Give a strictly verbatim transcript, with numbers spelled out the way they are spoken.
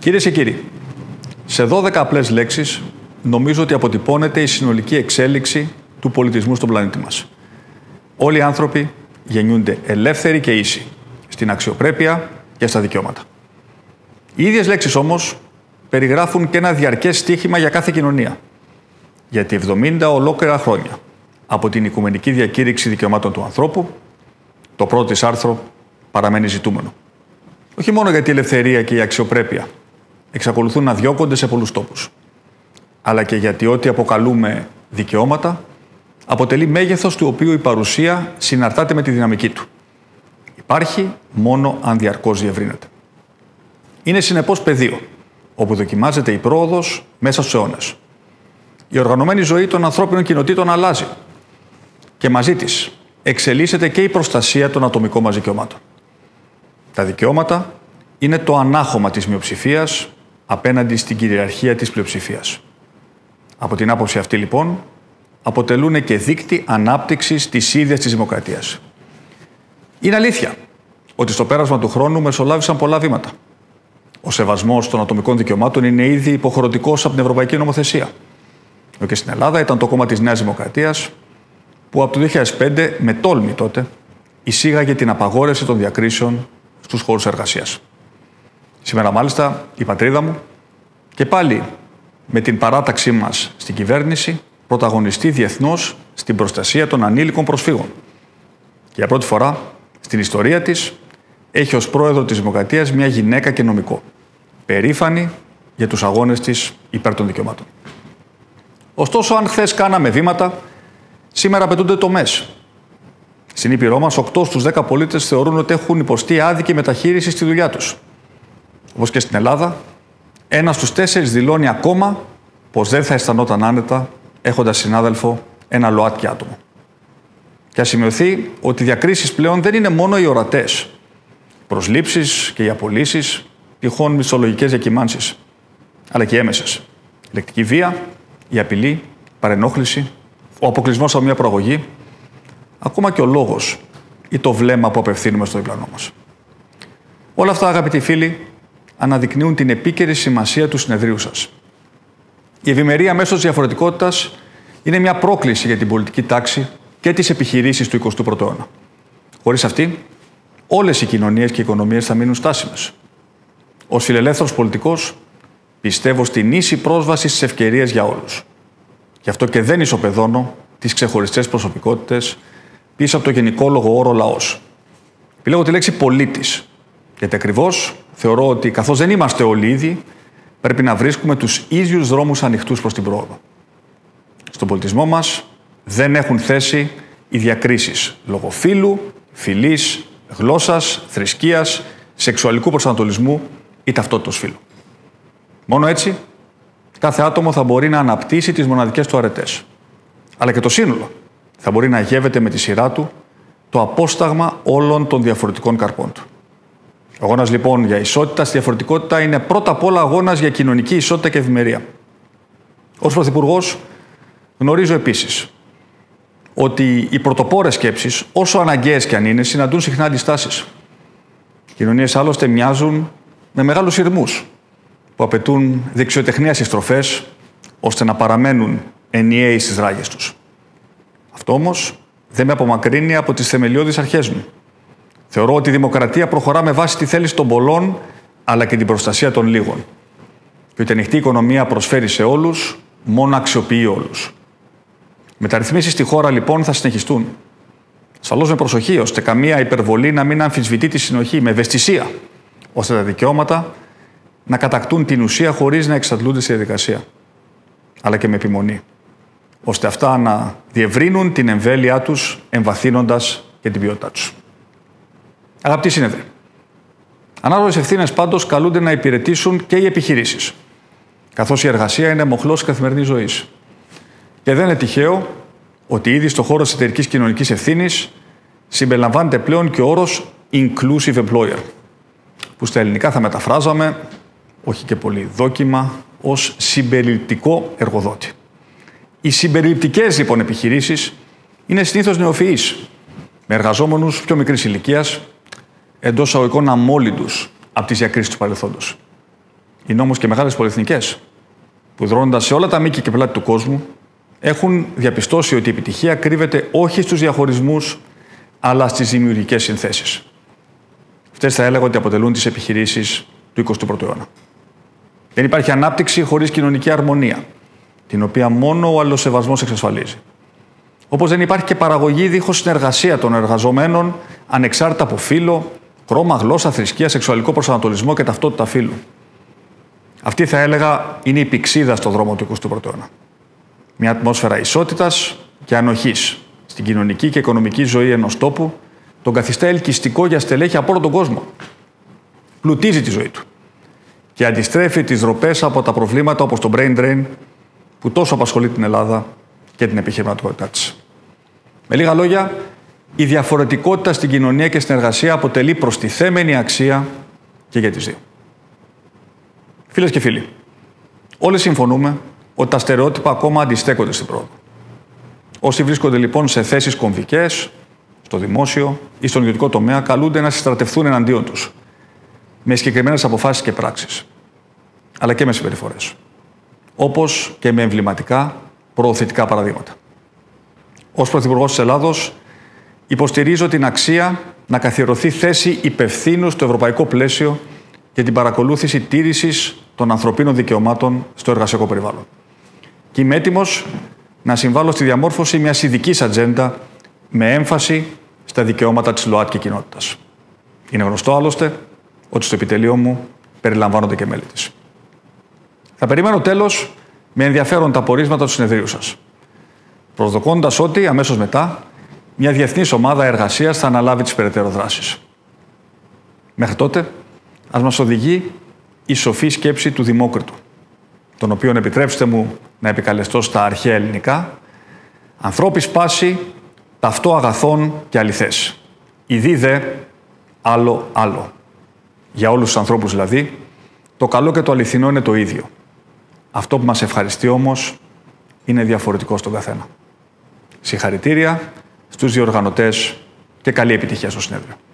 Κυρίες και κύριοι, σε δώδεκα απλές λέξεις νομίζω ότι αποτυπώνεται η συνολική εξέλιξη του πολιτισμού στον πλανήτη μας. Όλοι οι άνθρωποι γεννιούνται ελεύθεροι και ίσοι στην αξιοπρέπεια και στα δικαιώματα. Οι ίδιες λέξεις όμως περιγράφουν και ένα διαρκές στίχημα για κάθε κοινωνία. Γιατί εβδομήντα ολόκληρα χρόνια από την Οικουμενική Διακήρυξη Δικαιωμάτων του Ανθρώπου, το πρώτο της άρθρο παραμένει ζητούμενο. Όχι μόνο γιατί η ελευθερία και η αξιοπρέπεια εξακολουθούν να διώκονται σε πολλούς τόπους, αλλά και γιατί ό,τι αποκαλούμε δικαιώματα αποτελεί μέγεθος του οποίου η παρουσία συναρτάται με τη δυναμική του. Υπάρχει μόνο αν διαρκώς διευρύνεται. Είναι συνεπώς πεδίο, όπου δοκιμάζεται η πρόοδος μέσα στους αιώνες. Η οργανωμένη ζωή των ανθρώπινων κοινοτήτων αλλάζει και μαζί της εξελίσσεται και η προστασία των ατομικών μας δικαιωμάτων. Τα δικαιώματα είναι το ανάχωμα της μειοψηφίας απέναντι στην κυριαρχία της πλειοψηφίας. Από την άποψη αυτή, λοιπόν, αποτελούν και δείκτη ανάπτυξης της ίδιας της δημοκρατίας. Είναι αλήθεια ότι στο πέρασμα του χρόνου μεσολάβησαν πολλά βήματα. Ο σεβασμός των ατομικών δικαιωμάτων είναι ήδη υποχρεωτικός από την Ευρωπαϊκή Νομοθεσία. Και στην Ελλάδα ήταν το κόμμα της Νέας Δημοκρατίας που από το δύο χιλιάδες πέντε, με τόλμη τότε, εισήγαγε την απαγόρευση των διακρίσεων στους χώρους εργασίας. Σήμερα, μάλιστα, η πατρίδα μου και πάλι με την παράταξή μας στην κυβέρνηση πρωταγωνιστεί διεθνώς στην προστασία των ανήλικων προσφύγων. Και για πρώτη φορά στην ιστορία της έχει ως πρόεδρο της Δημοκρατίας μια γυναίκα και νομικό, περήφανη για τους αγώνες της υπέρ των δικαιωμάτων. Ωστόσο, αν χθες κάναμε βήματα, σήμερα απαιτούνται τομές. Στην Ήπειρό μας, οκτώ στους δέκα πολίτες θεωρούν ότι έχουν υποστεί άδικη μεταχείριση στη δουλειά τους. Όπως και στην Ελλάδα, ένας στους τέσσερις δηλώνει ακόμα πως δεν θα αισθανόταν άνετα έχοντας συνάδελφο ένα ΛΟΑΤΚΙ άτομο. Και ας σημειωθεί ότι οι διακρίσεις πλέον δεν είναι μόνο οι ορατές προσλήψεις και οι απολύσεις, τυχόν μισθολογικές διακυμάνσεις, αλλά και έμεσες. Η λεκτική βία, η απειλή, η παρενόχληση, ο αποκλεισμός από μια προαγωγή, ακόμα και ο λόγος ή το βλέμμα που απευθύνουμε στο διπλανό μας. Όλα αυτά, αγαπητοί φίλοι, αναδεικνύουν την επίκαιρη σημασία του συνεδρίου σας. Η ευημερία μέσω της διαφορετικότητας είναι μια πρόκληση για την πολιτική τάξη και τις επιχειρήσεις του εικοστού πρώτου αιώνα. Χωρίς αυτή, όλες οι κοινωνίες και οι οικονομίες θα μείνουν στάσιμες. Ως φιλελεύθερος πολιτικός, πιστεύω στην ίση πρόσβαση στις ευκαιρίες για όλους. Γι' αυτό και δεν ισοπεδώνω τις ξεχωριστές προσωπικότητες πίσω από το γενικόλογο όρο λαός. Επιλέγω τη λέξη πολίτης, γιατί ακριβώς θεωρώ ότι καθώς δεν είμαστε όλοι ίδιοι, πρέπει να βρίσκουμε τους ίδιους δρόμους ανοιχτούς προς την πρόοδο. Στον πολιτισμό μας δεν έχουν θέση οι διακρίσεις λόγω φύλου, φυλής, γλώσσας, θρησκείας, σεξουαλικού προσανατολισμού ή ταυτότητας φύλου. Μόνο έτσι, κάθε άτομο θα μπορεί να αναπτύσσει τις μοναδικές του αρετές. Αλλά και το σύνολο θα μπορεί να γεύεται με τη σειρά του το απόσταγμα όλων των διαφορετικών καρπών του. Ο αγώνας λοιπόν για ισότητα στη διαφορετικότητα είναι πρώτα απ' όλα αγώνας για κοινωνική ισότητα και ευημερία. Ως Πρωθυπουργός γνωρίζω επίσης ότι οι πρωτοπόρες σκέψεις, όσο αναγκαίες και αν είναι, συναντούν συχνά αντιστάσεις. Οι κοινωνίες άλλωστε μοιάζουν με μεγάλους ηρμούς που απαιτούν δεξιοτεχνία στις στροφές ώστε να παραμένουν ενιαίοι στις ράγες τους. Αυτό όμως δεν με απομακρύνει από τις θεμελιώδεις αρχές μου. Θεωρώ ότι η δημοκρατία προχωρά με βάση τη θέληση των πολλών, αλλά και την προστασία των λίγων. Και ότι η ανοιχτή οικονομία προσφέρει σε όλους, μόνο αξιοποιεί όλους. Μεταρρυθμίσεις στη χώρα λοιπόν θα συνεχιστούν. Ασφαλώς με προσοχή, ώστε καμία υπερβολή να μην αμφισβητεί τη συνοχή, με ευαισθησία, ώστε τα δικαιώματα να κατακτούν την ουσία χωρίς να εξαντλούνται στη διαδικασία. Αλλά και με επιμονή, ώστε αυτά να διευρύνουν την εμβέλειά τους, εμβαθύνοντας και την ποιότητά τους. Αγαπητοί σύνεδροι, ανάλογες ευθύνες πάντως καλούνται να υπηρετήσουν και οι επιχειρήσεις, καθώς η εργασία είναι μοχλός της καθημερινής ζωής. Και δεν είναι τυχαίο ότι ήδη στο χώρο της εταιρικής κοινωνικής ευθύνης συμπεριλαμβάνεται πλέον και ο όρος inclusive employer, που στα ελληνικά θα μεταφράζαμε, όχι και πολύ δόκιμα, ως συμπεριληπτικό εργοδότη. Οι συμπεριληπτικές λοιπόν επιχειρήσεις είναι συνήθως νεοφυείς, με εργαζόμενους πιο μικρής ηλικίας, εντός αγωγικών αμόλυντους από τις διακρίσεις του παρελθόντος. οι νόμους και μεγάλες πολυεθνικές, που δρώνοντας σε όλα τα μήκη και πλάτη του κόσμου, έχουν διαπιστώσει ότι η επιτυχία κρύβεται όχι στους διαχωρισμούς, αλλά στις δημιουργικές συνθέσεις. Αυτές θα έλεγα ότι αποτελούν τις επιχειρήσεις του εικοστού πρώτου αιώνα. Δεν υπάρχει ανάπτυξη χωρίς κοινωνική αρμονία, την οποία μόνο ο αλληλοσεβασμός εξασφαλίζει. Όπως δεν υπάρχει και παραγωγή δίχως συνεργασία των εργαζομένων, ανεξάρτητα από φύλο, χρώμα, γλώσσα, θρησκεία, σεξουαλικό προσανατολισμό και ταυτότητα φύλου. Αυτή, θα έλεγα, είναι η πηξίδα στον δρόμο του εικοστού πρώτου αιώνα. Μια ατμόσφαιρα ισότητας και ανοχής στην κοινωνική και οικονομική ζωή ενός τόπου τον καθιστά ελκυστικό για στελέχη από όλο τον κόσμο. Πλουτίζει τη ζωή του και αντιστρέφει τις ροπές από τα προβλήματα όπως το brain drain που τόσο απασχολεί την Ελλάδα και την επιχειρηματικότητά της. Με λίγα λόγια, η διαφορετικότητα στην κοινωνία και στην εργασία αποτελεί προστιθέμενη αξία και για τις δύο. Φίλες και φίλοι, όλοι συμφωνούμε ότι τα στερεότυπα ακόμα αντιστέκονται στην πρόοδο. Όσοι βρίσκονται λοιπόν σε θέσεις κομβικές, στο δημόσιο ή στον ιδιωτικό τομέα, καλούνται να συστρατευτούν εναντίον τους, με συγκεκριμένες αποφάσεις και πράξεις, αλλά και με συμπεριφορές, όπως και με εμβληματικά προωθητικά παραδείγματα. Ως Πρωθυπουργός της Ελλάδος, υποστηρίζω την αξία να καθιερωθεί θέση υπευθύνου στο ευρωπαϊκό πλαίσιο για την παρακολούθηση τήρησης των ανθρωπίνων δικαιωμάτων στο εργασιακό περιβάλλον. Και είμαι έτοιμος να συμβάλλω στη διαμόρφωση μιας ειδικής ατζέντα με έμφαση στα δικαιώματα της ΛΟΑΤΚΙ κοινότητας. Είναι γνωστό άλλωστε ότι στο επιτελείο μου περιλαμβάνονται και μέλη της. Θα περιμένω τέλος με ενδιαφέρον τα πορίσματα του συνεδρίου σας, προσδοκώντας ότι αμέσως μετά μια διεθνής ομάδα εργασίας θα αναλάβει τις περαιτέρω δράσεις. Μέχρι τότε, ας μας οδηγεί η σοφή σκέψη του Δημόκριτου, τον οποίον επιτρέψτε μου να επικαλεστώ στα αρχαία ελληνικά, ανθρώπης πάση, ταυτό αγαθών και αληθές. Ιδί δε άλλο άλλο. Για όλους τους ανθρώπους δηλαδή, το καλό και το αληθινό είναι το ίδιο. Αυτό που μας ευχαριστεί όμως είναι διαφορετικό στον καθένα. Συγχαρητήρια στους διοργανωτές και καλή επιτυχία στο συνέδριο.